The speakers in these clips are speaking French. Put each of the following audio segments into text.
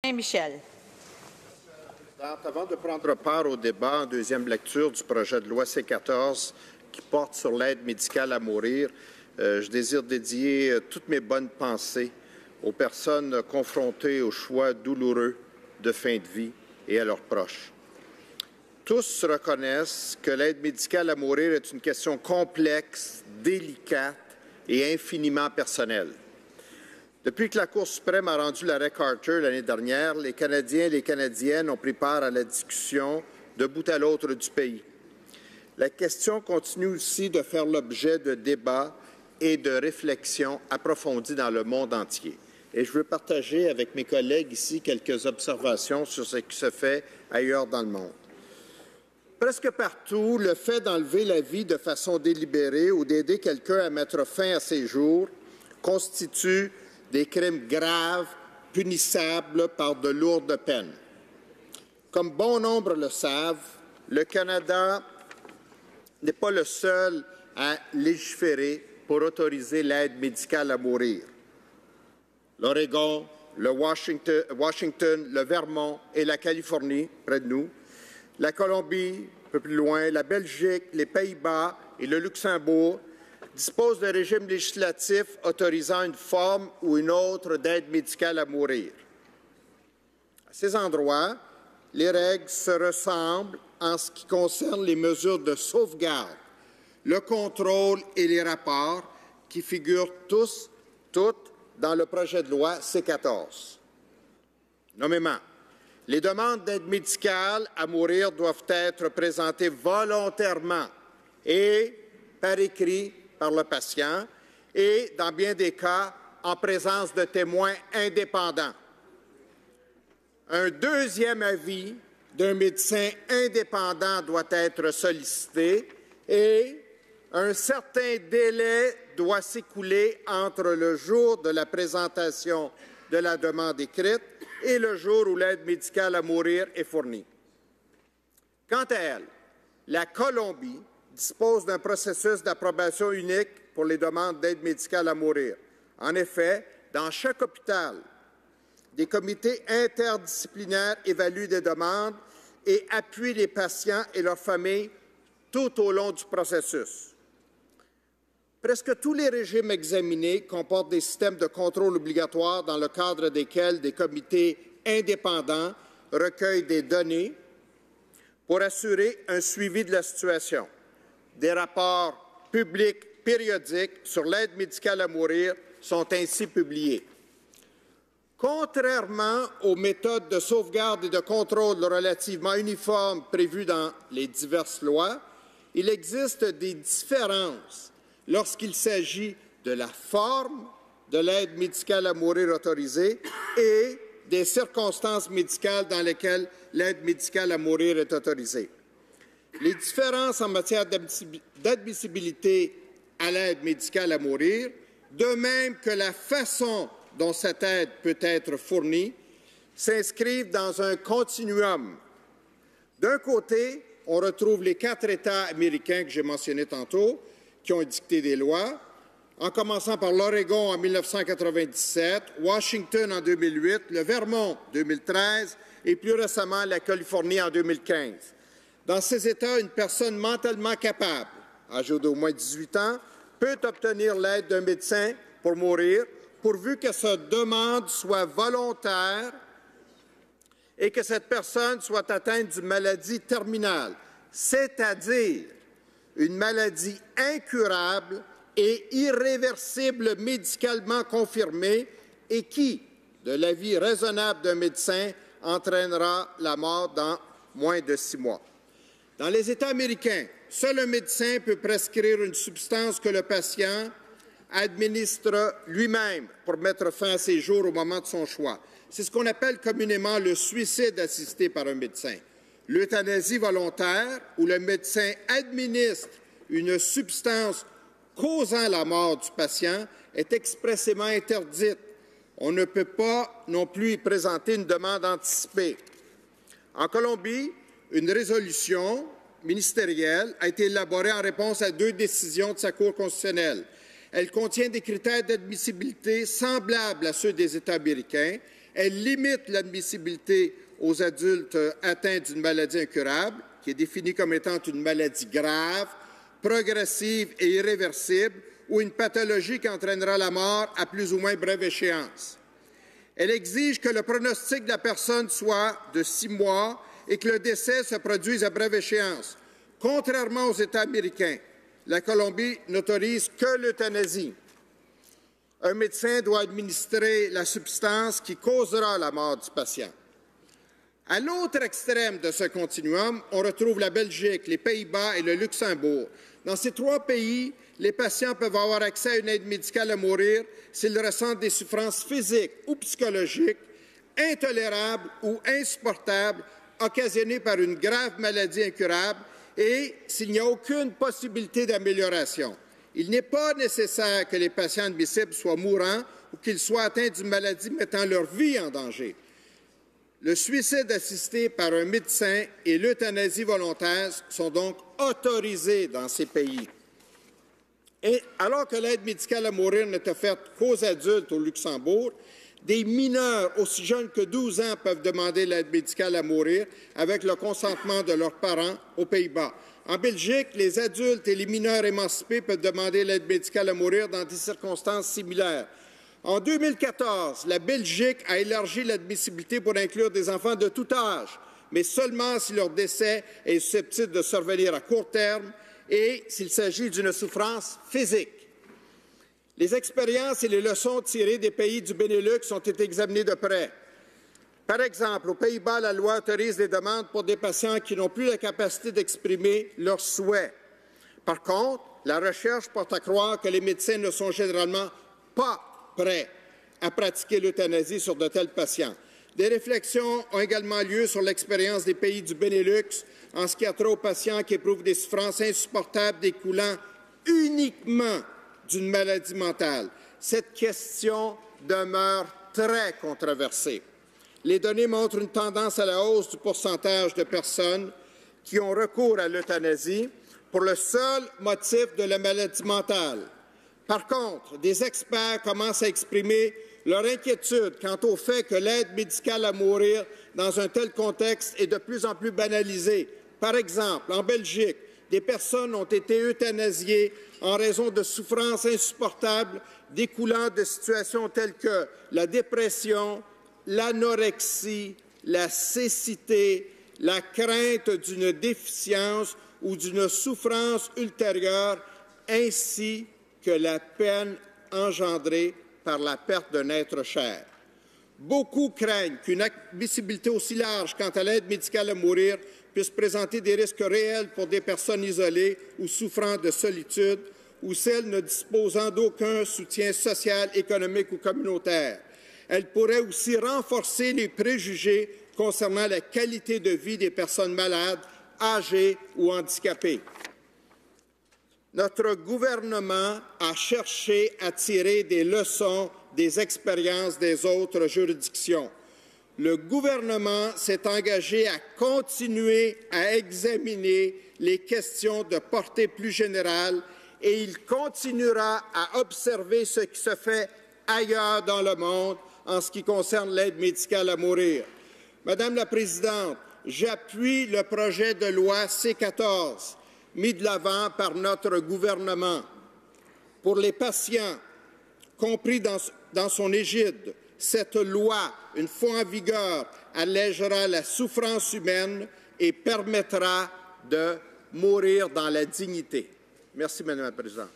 Michel. Avant de prendre part au débat en deuxième lecture du projet de loi C-14 qui porte sur l'aide médicale à mourir, je désire dédier toutes mes bonnes pensées aux personnes confrontées au choix douloureux de fin de vie et à leurs proches. Tous reconnaissent que l'aide médicale à mourir est une question complexe, délicate et infiniment personnelle. Depuis que la Cour suprême a rendu l'arrêt Carter l'année dernière, les Canadiens et les Canadiennes ont pris part à la discussion de bout à l'autre du pays. La question continue aussi de faire l'objet de débats et de réflexions approfondies dans le monde entier. Et je veux partager avec mes collègues ici quelques observations sur ce qui se fait ailleurs dans le monde. Presque partout, le fait d'enlever la vie de façon délibérée ou d'aider quelqu'un à mettre fin à ses jours constitue des crimes graves, punissables par de lourdes peines. Comme bon nombre le savent, le Canada n'est pas le seul à légiférer pour autoriser l'aide médicale à mourir. L'Oregon, le Washington, le Vermont et la Californie, près de nous, la Colombie, un peu plus loin, la Belgique, les Pays-Bas et le Luxembourg disposent de régimes législatifs autorisant une forme ou une autre d'aide médicale à mourir. À ces endroits, les règles se ressemblent en ce qui concerne les mesures de sauvegarde, le contrôle et les rapports qui figurent toutes dans le projet de loi C-14. Nommément, les demandes d'aide médicale à mourir doivent être présentées volontairement et par écrit par le patient et, dans bien des cas, en présence de témoins indépendants. Un deuxième avis d'un médecin indépendant doit être sollicité et un certain délai doit s'écouler entre le jour de la présentation de la demande écrite et le jour où l'aide médicale à mourir est fournie. Quant à elle, la Colombie dispose d'un processus d'approbation unique pour les demandes d'aide médicale à mourir. En effet, dans chaque hôpital, des comités interdisciplinaires évaluent des demandes et appuient les patients et leurs familles tout au long du processus. Presque tous les régimes examinés comportent des systèmes de contrôle obligatoires dans le cadre desquels des comités indépendants recueillent des données pour assurer un suivi de la situation. Des rapports publics périodiques sur l'aide médicale à mourir sont ainsi publiés. Contrairement aux méthodes de sauvegarde et de contrôle relativement uniformes prévues dans les diverses lois, il existe des différences lorsqu'il s'agit de la forme de l'aide médicale à mourir autorisée et des circonstances médicales dans lesquelles l'aide médicale à mourir est autorisée. Les différences en matière d'admissibilité à l'aide médicale à mourir, de même que la façon dont cette aide peut être fournie, s'inscrivent dans un continuum. D'un côté, on retrouve les 4 États américains que j'ai mentionnés tantôt, qui ont édicté des lois, en commençant par l'Oregon en 1997, Washington en 2008, le Vermont en 2013 et plus récemment la Californie en 2015. Dans ces États, une personne mentalement capable, âgée d'au moins 18 ans, peut obtenir l'aide d'un médecin pour mourir, pourvu que sa demande soit volontaire et que cette personne soit atteinte d'une maladie terminale, c'est-à-dire une maladie incurable et irréversible médicalement confirmée et qui, de l'avis raisonnable d'un médecin, entraînera la mort dans moins de 6 mois. Dans les États américains, seul un médecin peut prescrire une substance que le patient administre lui-même pour mettre fin à ses jours au moment de son choix. C'est ce qu'on appelle communément le suicide assisté par un médecin. L'euthanasie volontaire, où le médecin administre une substance causant la mort du patient, est expressément interdite. On ne peut pas non plus y présenter une demande anticipée. En Colombie, une résolution ministérielle a été élaborée en réponse à 2 décisions de sa Cour constitutionnelle. Elle contient des critères d'admissibilité semblables à ceux des États américains. Elle limite l'admissibilité aux adultes atteints d'une maladie incurable, qui est définie comme étant une maladie grave, progressive et irréversible, ou une pathologie qui entraînera la mort à plus ou moins brève échéance. Elle exige que le pronostic de la personne soit de 6 mois et que le décès se produise à brève échéance. Contrairement aux États américains, la Colombie n'autorise que l'euthanasie. Un médecin doit administrer la substance qui causera la mort du patient. À l'autre extrême de ce continuum, on retrouve la Belgique, les Pays-Bas et le Luxembourg. Dans ces 3 pays, les patients peuvent avoir accès à une aide médicale à mourir s'ils ressentent des souffrances physiques ou psychologiques intolérables ou insupportables occasionnées par une grave maladie incurable et s'il n'y a aucune possibilité d'amélioration. Il n'est pas nécessaire que les patients admissibles soient mourants ou qu'ils soient atteints d'une maladie mettant leur vie en danger. Le suicide assisté par un médecin et l'euthanasie volontaire sont donc autorisés dans ces pays. Et alors que l'aide médicale à mourir n'est offerte qu'aux adultes au Luxembourg, des mineurs aussi jeunes que 12 ans peuvent demander l'aide médicale à mourir avec le consentement de leurs parents aux Pays-Bas. En Belgique, les adultes et les mineurs émancipés peuvent demander l'aide médicale à mourir dans des circonstances similaires. En 2014, la Belgique a élargi l'admissibilité pour inclure des enfants de tout âge, mais seulement si leur décès est susceptible de survenir à court terme et s'il s'agit d'une souffrance physique. Les expériences et les leçons tirées des pays du Benelux ont été examinées de près. Par exemple, aux Pays-Bas, la loi autorise des demandes pour des patients qui n'ont plus la capacité d'exprimer leurs souhaits. Par contre, la recherche porte à croire que les médecins ne sont généralement pas prêts à pratiquer l'euthanasie sur de tels patients. Des réflexions ont également lieu sur l'expérience des pays du Benelux en ce qui a trait aux patients qui éprouvent des souffrances insupportables découlant uniquement d'une maladie mentale. Cette question demeure très controversée. Les données montrent une tendance à la hausse du pourcentage de personnes qui ont recours à l'euthanasie pour le seul motif de la maladie mentale. Par contre, des experts commencent à exprimer leur inquiétude quant au fait que l'aide médicale à mourir dans un tel contexte est de plus en plus banalisée. Par exemple, en Belgique, des personnes ont été euthanasiées en raison de souffrances insupportables découlant de situations telles que la dépression, l'anorexie, la cécité, la crainte d'une déficience ou d'une souffrance ultérieure, ainsi que la peine engendrée par la perte d'un être cher. Beaucoup craignent qu'une admissibilité aussi large quant à l'aide médicale à mourir puisse présenter des risques réels pour des personnes isolées ou souffrant de solitude ou celles ne disposant d'aucun soutien social, économique ou communautaire. Elle pourrait aussi renforcer les préjugés concernant la qualité de vie des personnes malades, âgées ou handicapées. Notre gouvernement a cherché à tirer des leçons des expériences des autres juridictions. Le gouvernement s'est engagé à continuer à examiner les questions de portée plus générale et il continuera à observer ce qui se fait ailleurs dans le monde en ce qui concerne l'aide médicale à mourir. Madame la Présidente, j'appuie le projet de loi C-14 mis de l'avant par notre gouvernement. Pour les patients compris dans son égide, cette loi, une fois en vigueur, allégera la souffrance humaine et permettra de mourir dans la dignité. Merci, Madame la Présidente.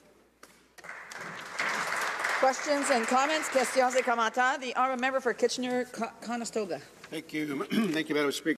Questions and comments. Questions et commentaires. The honourable member for Kitchener-Conestoga. Thank you, Madam Speaker.